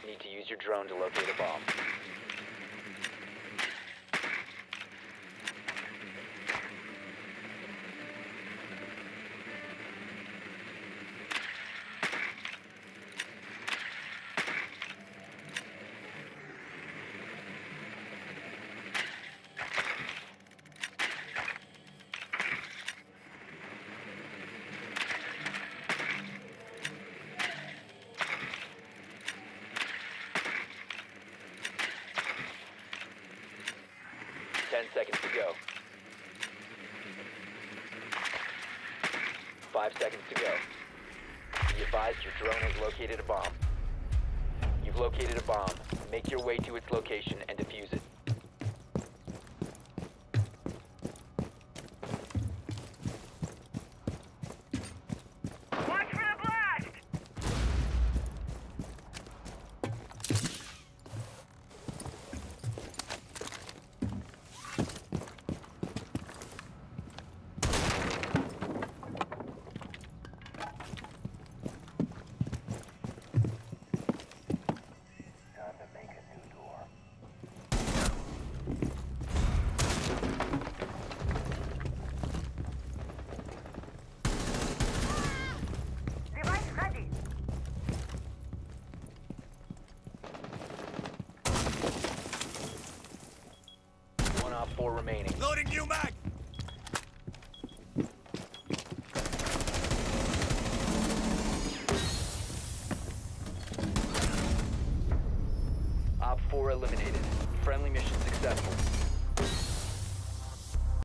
Need to use your drone to locate a bomb. Ten seconds to go. 5 seconds to go. Be advised your drone has located a bomb. You've located a bomb. Make your way to its location and defuse it.